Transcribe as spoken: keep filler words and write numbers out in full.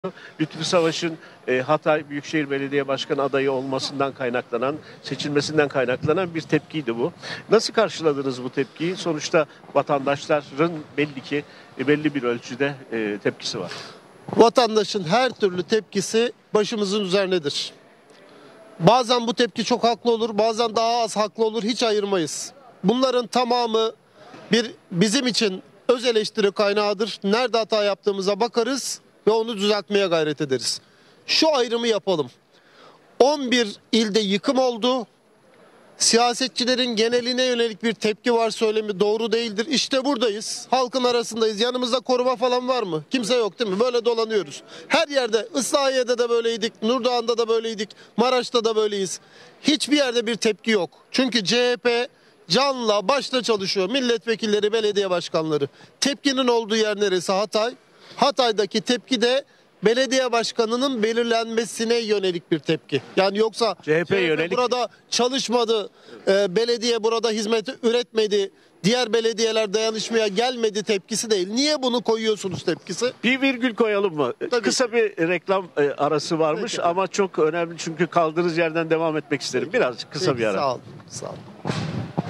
Lütfü Savaş'ın e, Hatay Büyükşehir Belediye Başkanı adayı olmasından kaynaklanan, seçilmesinden kaynaklanan bir tepkiydi bu. Nasıl karşıladınız bu tepkiyi? Sonuçta vatandaşların belli ki e, belli bir ölçüde e, tepkisi var. Vatandaşın her türlü tepkisi başımızın üzerindedir. Bazen bu tepki çok haklı olur, bazen daha az haklı olur, hiç ayırmayız. Bunların tamamı bir bizim için öz eleştiri kaynağıdır. Nerede hata yaptığımıza bakarız ve onu düzeltmeye gayret ederiz. Şu ayrımı yapalım. on bir ilde yıkım oldu. Siyasetçilerin geneline yönelik bir tepki var söylemi doğru değildir. İşte buradayız. Halkın arasındayız. Yanımızda koruma falan var mı? Kimse yok değil mi? Böyle dolanıyoruz. Her yerde, Islahiye'de de böyleydik, Nurdoğan'da da böyleydik, Maraş'ta da böyleyiz. Hiçbir yerde bir tepki yok. Çünkü C H P canla başla çalışıyor. Milletvekilleri, belediye başkanları. Tepkinin olduğu yer neresi? Hatay. Hatay'daki tepki de belediye başkanının belirlenmesine yönelik bir tepki. Yani yoksa C H P yönelik burada çalışmadı, e, belediye burada hizmet üretmedi, diğer belediyeler dayanışmaya gelmedi tepkisi değil. Niye bunu koyuyorsunuz tepkisi? Bir virgül koyalım mı? Tabii Kısa ki. bir reklam e, arası varmış Peki. ama çok önemli çünkü kaldığınız yerden devam etmek isterim. Birazcık kısa Peki, bir ara. Sağ olun. Sağ olun.